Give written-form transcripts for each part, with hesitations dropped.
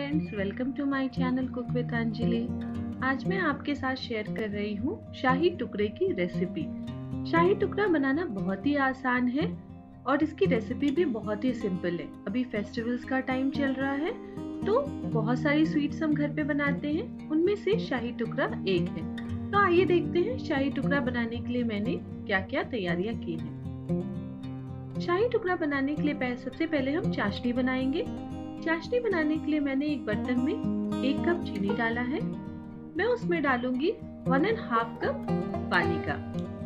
Friends, welcome to my channel cook with Anjali. आज मैं आपके साथ शेयर कर रही हूँ शाही टुकड़े की रेसिपी। शाही टुकड़ा बनाना बहुत ही आसान है और इसकी रेसिपी भी बहुत ही सिंपल है। अभी फेस्टिवल्स का टाइम चल रहा है तो बहुत सारी स्वीट्स हम घर पे बनाते हैं, उनमें से शाही टुकड़ा एक है। तो आइए देखते हैं शाही टुकड़ा बनाने के लिए मैंने क्या क्या तैयारियां की हैं। शाही टुकड़ा बनाने के लिए सबसे पहले हम चाशनी बनाएंगे। चाशनी बनाने के लिए मैंने एक बर्तन में 1 कप चीनी डाला है। मैं उसमें डालूंगी 1.5 कप पानी का।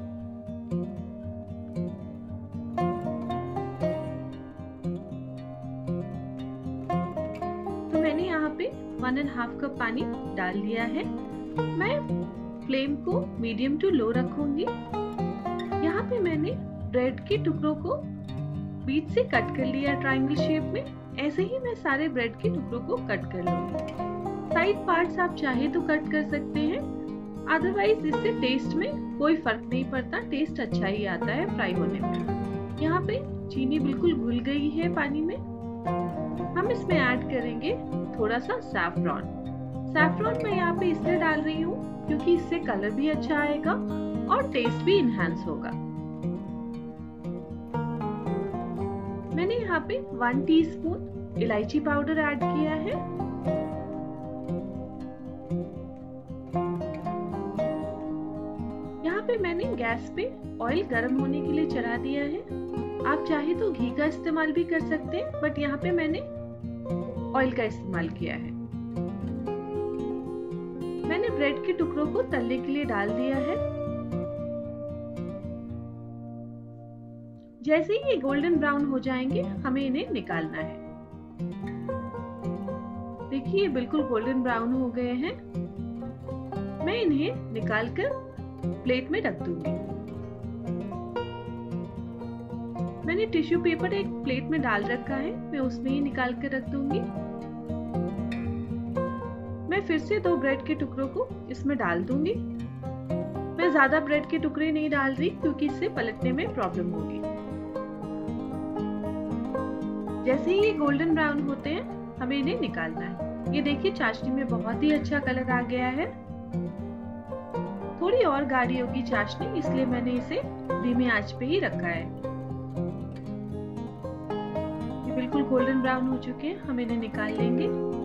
तो मैंने यहाँ पे 1.5 कप पानी डाल दिया है। मैं फ्लेम को मीडियम टू लो रखूंगी। यहाँ पे मैंने ब्रेड के टुकड़ों को बीच से कट कर लिया ट्रायंगल शेप में। ऐसे ही मैं सारे ब्रेड के टुकड़ों को कट कर लूंगी। साइड पार्ट्स आप चाहे तो कट कर सकते हैं, अदरवाइज इससे टेस्ट में कोई फर्क नहीं पड़ता, टेस्ट अच्छा ही आता है फ्राई होने में। यहाँ पे चीनी बिल्कुल घुल गई है पानी में। हम इसमें ऐड करेंगे थोड़ा सा सैफरॉन। सैफरॉन मैं यहाँ पे इसलिए डाल रही हूँ क्योंकि इससे कलर भी अच्छा आएगा और टेस्ट भी इनहैंस होगा। मैंने यहाँ पे 1 टीस्पून इलायची पाउडर ऐड किया है। यहाँ पे मैंने गैस पे ऑयल गर्म होने के लिए चढ़ा दिया है। आप चाहे तो घी का इस्तेमाल भी कर सकते हैं, बट यहाँ पे मैंने ऑयल का इस्तेमाल किया है। मैंने ब्रेड के टुकड़ों को तलने के लिए डाल दिया है। जैसे ही ये गोल्डन ब्राउन हो जाएंगे हमें इन्हें निकालना है। देखिए बिल्कुल गोल्डन ब्राउन हो गए हैं। मैं इन्हें निकालकर प्लेट में रख दूंगी। मैंने टिश्यू पेपर एक प्लेट में डाल रखा है, मैं उसमें ही निकाल कर रख दूंगी। मैं फिर से 2 ब्रेड के टुकड़ों को इसमें डाल दूंगी। मैं ज्यादा ब्रेड के टुकड़े नहीं डाल रही क्योंकि इससे पलटने में प्रॉब्लम होगी। जैसे ही ये गोल्डन ब्राउन होते हैं हमें इन्हें निकालना है। ये देखिए चाशनी में बहुत ही अच्छा कलर आ गया है। थोड़ी और गाढ़ी होगी चाशनी, इसलिए मैंने इसे धीमी आंच पे ही रखा है। ये बिल्कुल गोल्डन ब्राउन हो चुके हैं, हम इन्हें निकाल लेंगे।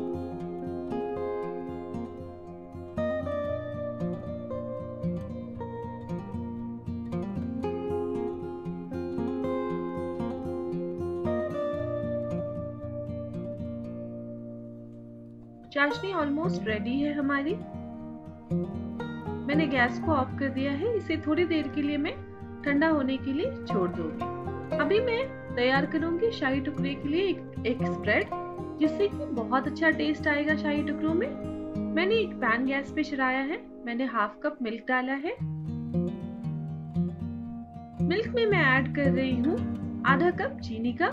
चाशनी ऑलमोस्ट रेडी है हमारी। मैंने गैस को ऑफ कर दिया है। इसे थोड़ी देर के लिए मैं ठंडा होने के लिए छोड़ दूंगी। अभी मैं तैयार करूंगी शाही टुकड़े के लिए एक स्प्रेड, जिससे कि बहुत अच्छा टेस्ट आएगा शाही टुकड़ों में। मैंने एक पैन गैस पे चढ़ाया है। मैंने 1/2 कप मिल्क डाला है। मिल्क में मैं ऐड कर रही हूँ आधा कप चीनी का।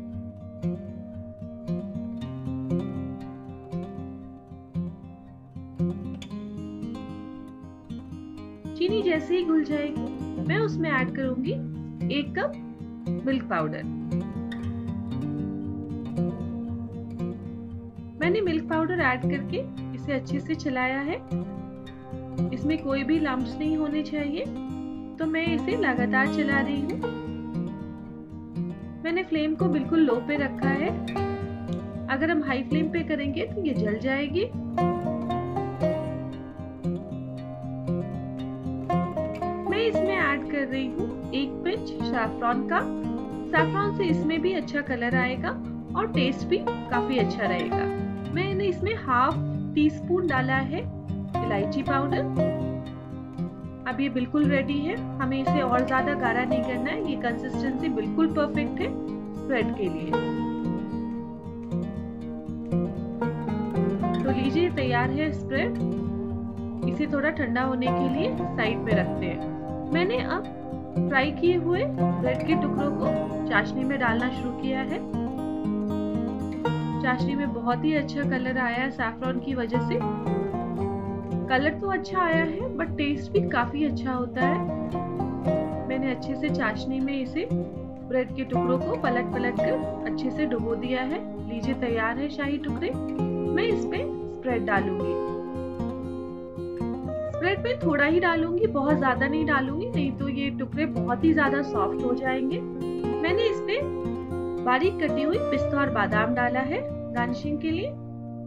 चीनी जैसे ही घुल जाएगी मैं उसमें ऐड करूंगी 1 कप मिल्क पाउडर। मैंने मिल्क पाउडर ऐड करके इसे अच्छे से चलाया है। इसमें कोई भी लम्प्स नहीं होने चाहिए, तो मैं इसे लगातार चला रही हूँ। मैंने फ्लेम को बिल्कुल लो पे रखा है। अगर हम हाई फ्लेम पे करेंगे तो ये जल जाएगी। इसमें ऐड कर रही हूँ 1 पिंच सैफरॉन का। सैफरॉन से इसमें भी अच्छा कलर आएगा और टेस्ट भी काफी अच्छा रहेगा। मैंने इसमें 1/2 टीस्पून डाला है इलायची पाउडर। अब ये बिल्कुल रेडी है। हमें इसे और ज्यादा गाढ़ा नहीं करना है। ये कंसिस्टेंसी बिल्कुल परफेक्ट है स्प्रेड के लिए। तो लीजिए तैयार है स्प्रेड। इसे थोड़ा ठंडा होने के लिए साइड पे रखते हैं। मैंने अब फ्राई किए हुए ब्रेड के टुकड़ों को चाशनी में डालना शुरू किया है। चाशनी में बहुत ही अच्छा कलर आया है सैफरॉन की वजह से। कलर तो अच्छा आया है बट टेस्ट भी काफी अच्छा होता है। मैंने अच्छे से चाशनी में इसे ब्रेड के टुकड़ों को पलट पलट कर अच्छे से डुबो दिया है। लीजिए तैयार है शाही टुकड़े। मैं इस पे स्प्रेड डालूंगी। स्प्रेड में थोड़ा ही डालूंगी, बहुत ज्यादा नहीं डालूंगी, नहीं तो ये टुकड़े बहुत ही ज्यादा सॉफ्ट हो जाएंगे। मैंने इस पे बारीक कटी हुई पिस्ता और बादाम डाला है गार्निशिंग के लिए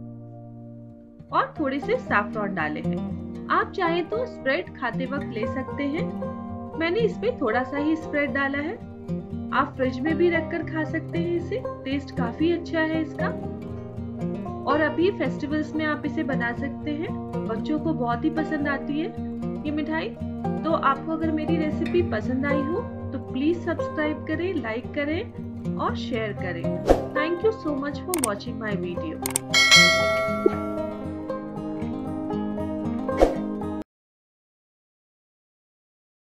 और थोड़े से सैफरॉन डाले हैं। आप चाहे तो स्प्रेड खाते वक्त ले सकते हैं। मैंने इस पे थोड़ा सा ही स्प्रेड डाला है। आप फ्रिज में भी रखकर खा सकते हैं इसे, टेस्ट काफी अच्छा है इसका। और अभी फेस्टिवल्स में आप इसे बना सकते हैं, बच्चों को बहुत ही पसंद आती है ये मिठाई। तो आपको अगर मेरी रेसिपी पसंद आई हो तो प्लीज सब्सक्राइब करें, लाइक करें और शेयर करें। Thank you so much for watching my video.